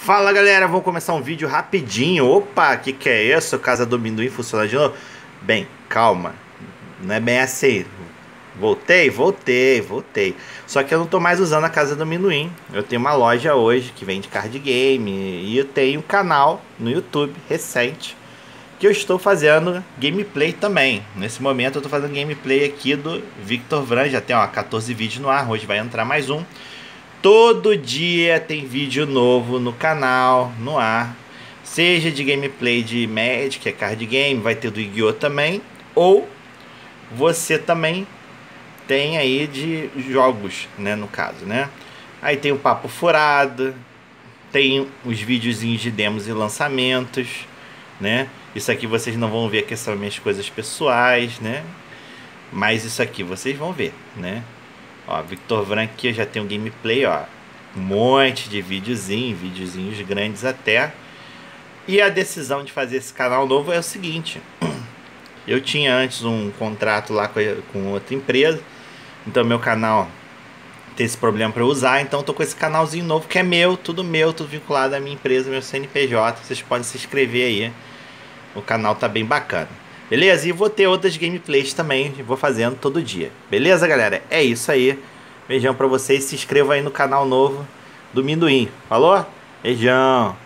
Fala galera, vamos começar um vídeo rapidinho. Opa, que é isso? Casa do Amendoim funciona de novo? Bem, calma, não é bem assim. Voltei. Só que eu não tô mais usando a Casa do Amendoim. Eu tenho uma loja hoje que vende card game e eu tenho um canal no YouTube recente que eu estou fazendo gameplay também. Nesse momento eu tô fazendo gameplay aqui do Victor Vran. Já tem 14 vídeos no ar, hoje vai entrar mais um. Todo dia tem vídeo novo no canal, no ar. Seja de gameplay de Magic, que é card game, vai ter do Yu-Gi-Oh! Também. Ou você também tem aí de jogos, né, no caso, né? Aí tem o Papo Furado, tem os videozinhos de demos e lançamentos, né? Isso aqui vocês não vão ver, que são minhas coisas pessoais, né? Mas isso aqui vocês vão ver, né? Ó, Victor Vran aqui, eu já tenho gameplay, ó. Um monte de videozinhos grandes até. E a decisão de fazer esse canal novo é o seguinte. Eu tinha antes um contrato lá com outra empresa. Então meu canal tem esse problema para usar. Então tô com esse canalzinho novo que é meu, tudo vinculado à minha empresa, meu CNPJ. Vocês podem se inscrever aí. O canal tá bem bacana. Beleza? E vou ter outras gameplays também, vou fazendo todo dia. Beleza, galera? É isso aí. Beijão pra vocês. Se inscreva aí no canal novo do Amendoim. Falou? Beijão.